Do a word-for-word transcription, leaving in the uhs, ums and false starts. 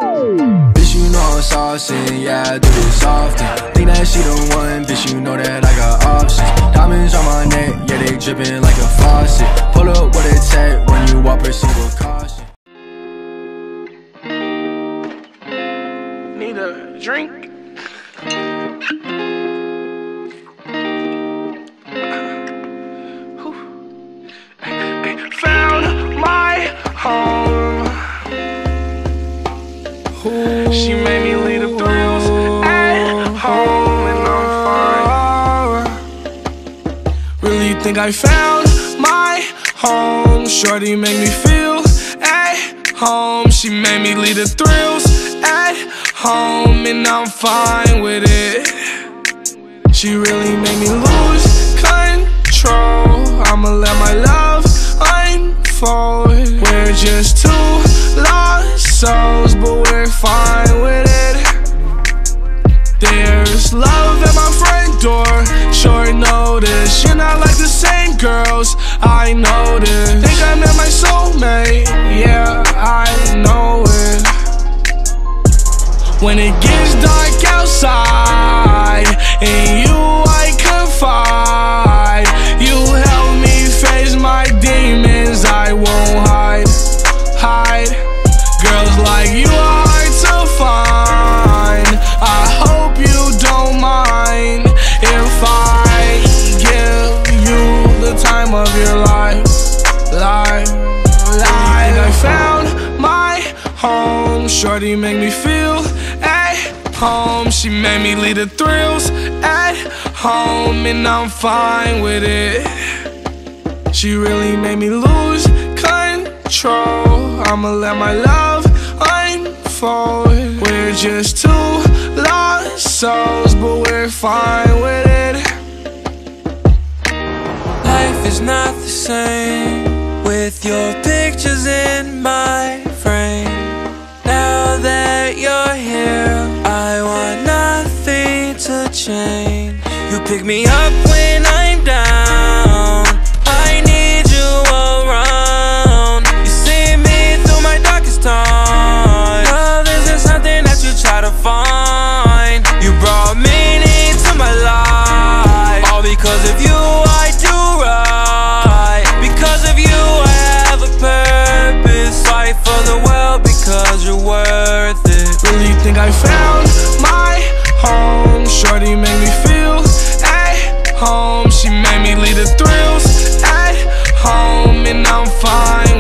Bitch, you know I'm saucing, yeah, I do this often. Think that she the one, bitch, you know that I got options. Diamonds on my neck, yeah, they dripping like a faucet. Pull up with a tech, when you walk, proceed with caution. Need a drink? Found my home. She made me leave the thrills at home, and I'm fine. Really think I found my home. Shorty made me feel at home. She made me leave the thrills at home, and I'm fine with it. She really made me lose control. I'ma let my love unfold. We're just two lost souls, but we're fine with it. There's love at my front door, short notice. You're not like the same girls, I know this. Think I met my soulmate, yeah, I know it. When it gets dark outside, in you I confide. You help me face my demons, I won't hide, hide. Girls like you are hard to find. I hope you don't mind if I give you the time of your life, life, life. I found my home. Shorty make me feel at home. She made me leave the thrills at home, and I'm fine with it. She really made me lose control. I'ma let my love unfold. We're just two lost souls, but we're fine with it. Life is not the same with your pictures in my frame. Now that you're here, I want nothing to change. You pick me up when I'm down. I need you around. You see me through my darkest times. Love isn't something that you try to find. You brought meaning to my life. All because of you I do right. Because of you I have a purpose. Fight for the world because you're worth it. Really think I found my home. Shorty made me feel at home. She made me leave the thrills at home, and I'm fine